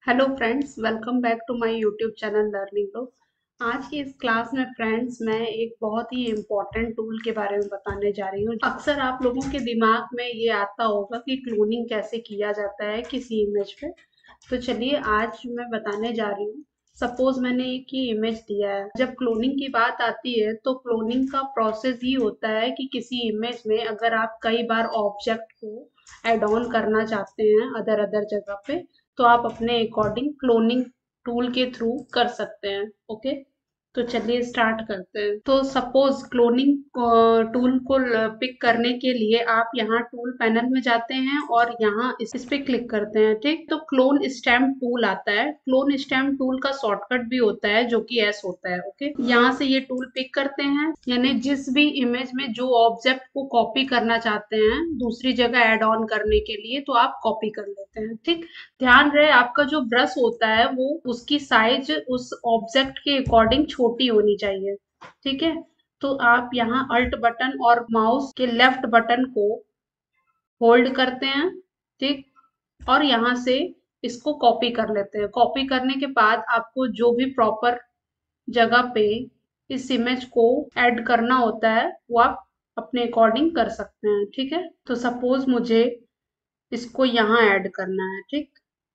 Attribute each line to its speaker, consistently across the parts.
Speaker 1: Hello friends, welcome back to my YouTube channel learning लो। आज की इस क्लास में फ्रेंड्स मैं एक बहुत ही इम्पोर्टेंट टूल के बारे में बताने जा रही हूँ। अक्सर आप लोगों के दिमाग में ये आता होगा कि क्लोनिंग कैसे किया जाता है किसी इमेज पे। तो चलिए आज मैं बताने जा रही हूँ। सपोज मैंने एक ही इमेज दिया है। जब क्लोनिंग की बात आती है तो क्लोनिंग का प्रोसेस ही होता है कि किसी इमेज में अगर आप कई बार ऑब्जेक्ट को एड ऑन करना चाहते हैं अदर अदर जगह पे, तो आप अपने अकॉर्डिंग क्लोनिंग टूल के थ्रू कर सकते हैं। ओके, तो चलिए स्टार्ट करते हैं। तो सपोज क्लोनिंग टूल को पिक करने के लिए आप यहाँ टूल पैनल में जाते हैं और यहाँ इस पे क्लिक करते हैं। ठीक, तो क्लोन स्टैम्प टूल आता है। क्लोन स्टैम्प टूल का शॉर्टकट भी होता है जो कि एस होता है। ओके, यहाँ से ये टूल पिक करते हैं, यानी जिस भी इमेज में जो ऑब्जेक्ट को कॉपी करना चाहते हैं दूसरी जगह एड ऑन करने के लिए, तो आप कॉपी कर लेते हैं। ठीक, ध्यान रहे आपका जो ब्रश होता है वो उसकी साइज उस ऑब्जेक्ट के अकॉर्डिंग छोटी होनी चाहिए। ठीक है, तो आप यहाँ अल्ट बटन और माउस के लेफ्ट बटन को होल्ड करते हैं। ठीक, और यहाँ से इसको कॉपी कर लेते हैं। कॉपी करने के बाद आपको जो भी प्रॉपर जगह पे इस इमेज को ऐड करना होता है वो आप अपने अकॉर्डिंग कर सकते हैं। ठीक है, तो सपोज मुझे इसको यहाँ ऐड करना है। ठीक,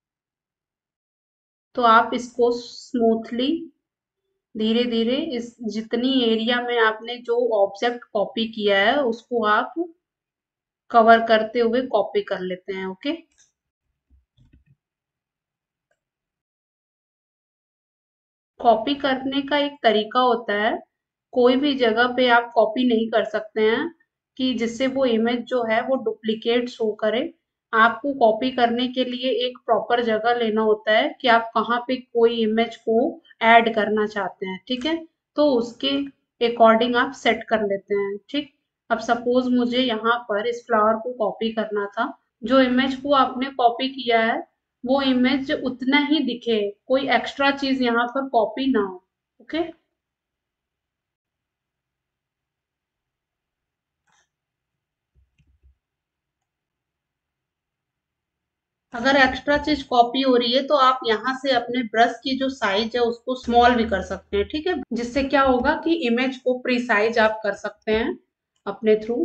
Speaker 1: तो आप इसको स्मूथली धीरे धीरे इस जितनी एरिया में आपने जो ऑब्जेक्ट कॉपी किया है उसको आप कवर करते हुए कॉपी कर लेते हैं। ओके, कॉपी करने का एक तरीका होता है। कोई भी जगह पे आप कॉपी नहीं कर सकते हैं कि जिससे वो इमेज जो है वो डुप्लीकेट शो करे। आपको कॉपी करने के लिए एक प्रॉपर जगह लेना होता है कि आप कहाँ पे कोई इमेज को ऐड करना चाहते हैं। ठीक है, तो उसके अकॉर्डिंग आप सेट कर लेते हैं। ठीक, अब सपोज मुझे यहाँ पर इस फ्लावर को कॉपी करना था। जो इमेज को आपने कॉपी किया है वो इमेज उतना ही दिखे, कोई एक्स्ट्रा चीज यहाँ पर कॉपी ना हो। ओके, अगर एक्स्ट्रा चीज कॉपी हो रही है तो आप यहाँ से अपने ब्रश की जो साइज है उसको स्मॉल भी कर सकते हैं। ठीक है, जिससे क्या होगा कि इमेज को प्रीसाइज आप कर सकते हैं अपने थ्रू।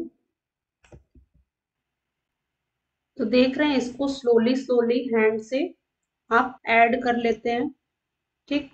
Speaker 1: तो देख रहे हैं, इसको स्लोली स्लोली हैंड से आप ऐड कर लेते हैं। ठीक,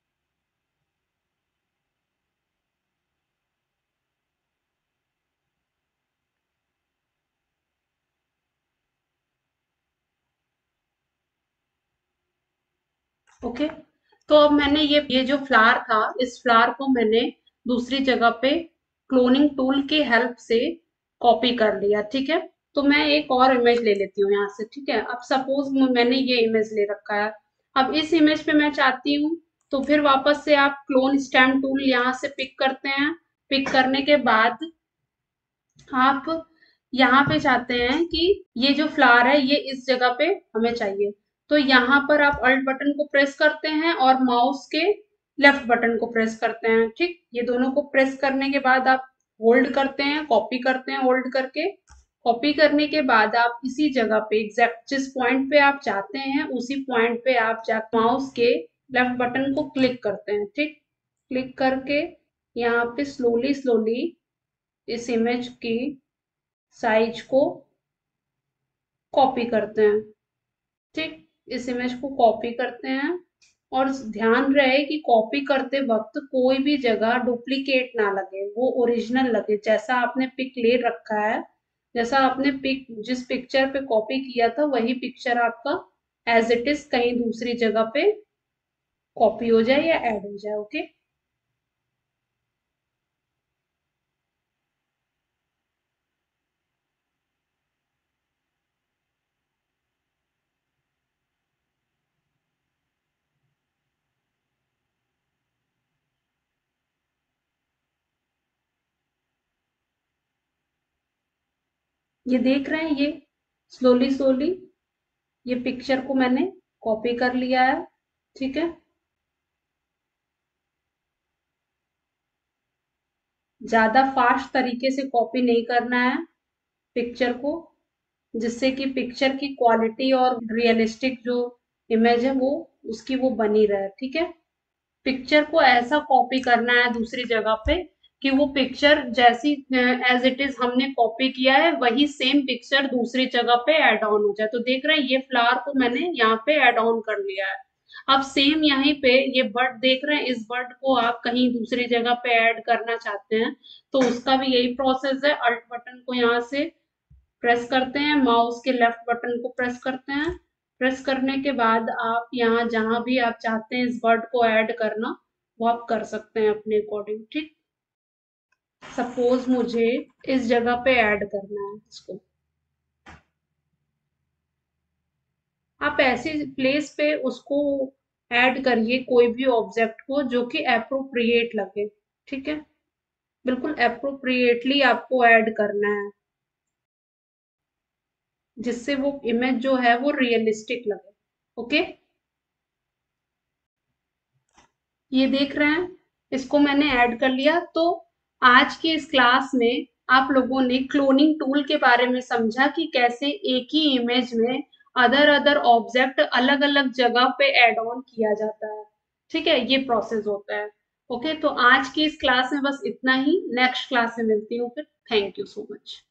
Speaker 1: ओके, तो अब मैंने ये जो फ्लावर था इस फ्लावर को मैंने दूसरी जगह पे क्लोनिंग टूल की हेल्प से कॉपी कर लिया। ठीक है, तो मैं एक और इमेज ले लेती हूँ यहाँ से। ठीक है, अब सपोज मैंने ये इमेज ले रखा है। अब इस इमेज पे मैं चाहती हूँ, तो फिर वापस से आप क्लोन स्टैम्प टूल यहाँ से पिक करते हैं। पिक करने के बाद आप यहाँ पे चाहते हैं कि ये जो फ्लावर है ये इस जगह पे हमें चाहिए, तो यहाँ पर आप अल्ट बटन को प्रेस करते हैं और माउस के लेफ्ट बटन को प्रेस करते हैं। ठीक, ये दोनों को प्रेस करने के बाद आप होल्ड करते हैं, कॉपी करते हैं होल्ड करके। कॉपी करने के बाद आप इसी जगह पे एग्जैक्ट जिस पॉइंट पे आप चाहते हैं उसी पॉइंट पे आप जा माउस के लेफ्ट बटन को क्लिक करते हैं। ठीक, क्लिक करके यहाँ पे स्लोली स्लोली इस इमेज की साइज को कॉपी करते हैं। ठीक, इस इमेज को कॉपी करते हैं और ध्यान रहे कि कॉपी करते वक्त कोई भी जगह डुप्लीकेट ना लगे, वो ओरिजिनल लगे। जैसा आपने पिक ले रखा है, जैसा आपने पिक जिस पिक्चर पे कॉपी किया था वही पिक्चर आपका एज इट इज कहीं दूसरी जगह पे कॉपी हो जाए या ऐड हो जाए। ओके, ये देख रहे हैं, ये स्लोली स्लोली ये पिक्चर को मैंने कॉपी कर लिया है। ठीक है, ज्यादा फास्ट तरीके से कॉपी नहीं करना है पिक्चर को, जिससे कि पिक्चर की क्वालिटी और रियलिस्टिक जो इमेज है वो उसकी वो बनी रहे, ठीक है। पिक्चर को ऐसा कॉपी करना है दूसरी जगह पे कि वो पिक्चर जैसी एज इट इज हमने कॉपी किया है वही सेम पिक्चर दूसरी जगह पे ऐड ऑन हो जाए। तो देख रहे हैं ये फ्लावर को मैंने यहाँ पे ऐड ऑन कर लिया है। अब सेम यहीं पे ये बर्ड देख रहे हैं, इस बर्ड को आप कहीं दूसरी जगह पे ऐड करना चाहते हैं तो उसका भी यही प्रोसेस है। अल्ट बटन को यहाँ से प्रेस करते हैं, माउस के लेफ्ट बटन को प्रेस करते हैं। प्रेस करने के बाद आप यहाँ जहां भी आप चाहते हैं इस वर्ड को ऐड करना वो आप कर सकते हैं अपने अकॉर्डिंग, ठीक। सपोज मुझे इस जगह पे ऐड करना है इसको, आप ऐसी प्लेस पे उसको ऐड करिए कोई भी ऑब्जेक्ट को जो कि अप्रोप्रिएट लगे, ठीक है। बिल्कुल अप्रोप्रिएटली आपको ऐड करना है जिससे वो इमेज जो है वो रियलिस्टिक लगे, ओके। ये देख रहे हैं, इसको मैंने ऐड कर लिया। तो आज की इस क्लास में आप लोगों ने क्लोनिंग टूल के बारे में समझा कि कैसे एक ही इमेज में अदर अदर ऑब्जेक्ट अलग अलग जगह पे ऐड ऑन किया जाता है, ठीक है। ये प्रोसेस होता है, ओके। तो आज की इस क्लास में बस इतना ही, नेक्स्ट क्लास में मिलती हूँ फिर। Thank you so much.